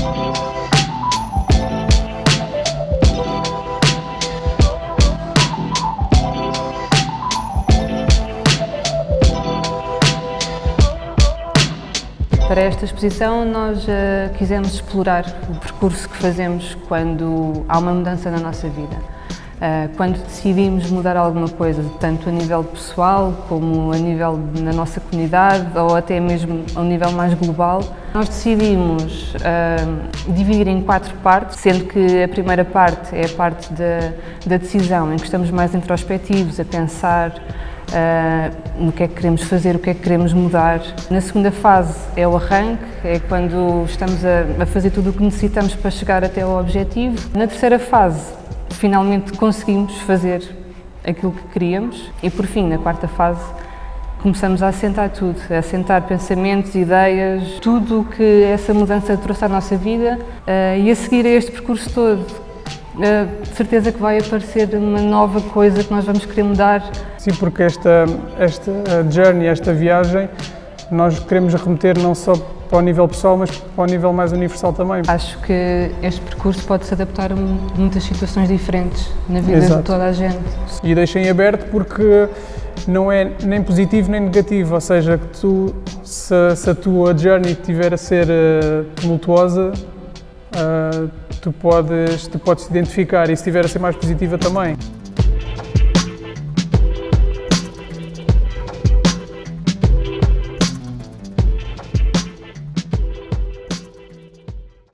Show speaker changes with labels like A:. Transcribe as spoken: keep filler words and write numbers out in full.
A: Para esta exposição nós uh, quisemos explorar o percurso que fazemos quando há uma mudança na nossa vida. Uh, quando decidimos mudar alguma coisa, tanto a nível pessoal como a nível na nossa comunidade ou até mesmo a um nível mais global, nós decidimos uh, dividir em quatro partes, sendo que a primeira parte é a parte da, da decisão, em que estamos mais introspectivos, a pensar Uh, no que é que queremos fazer, o que é que queremos mudar. Na segunda fase é o arranque, é quando estamos a, a fazer tudo o que necessitamos para chegar até ao objetivo. Na terceira fase, finalmente conseguimos fazer aquilo que queríamos e, por fim, na quarta fase, começamos a assentar tudo, a assentar pensamentos, ideias, tudo o que essa mudança trouxe à nossa vida uh, e a seguir a este percurso todo. Uh, de certeza que vai aparecer uma nova coisa que nós vamos querer mudar.
B: Sim, porque esta, esta journey, esta viagem, nós queremos remeter não só para o nível pessoal, mas para o nível mais universal também.
A: Acho que este percurso pode se adaptar a muitas situações diferentes na vida Exato. De toda a gente.
B: E deixem aberto porque não é nem positivo nem negativo, ou seja, que tu, se, se a tua journey estiver a ser uh, tumultuosa, Uh, tu podes, tu podes te identificar e se estiver a ser mais positiva também.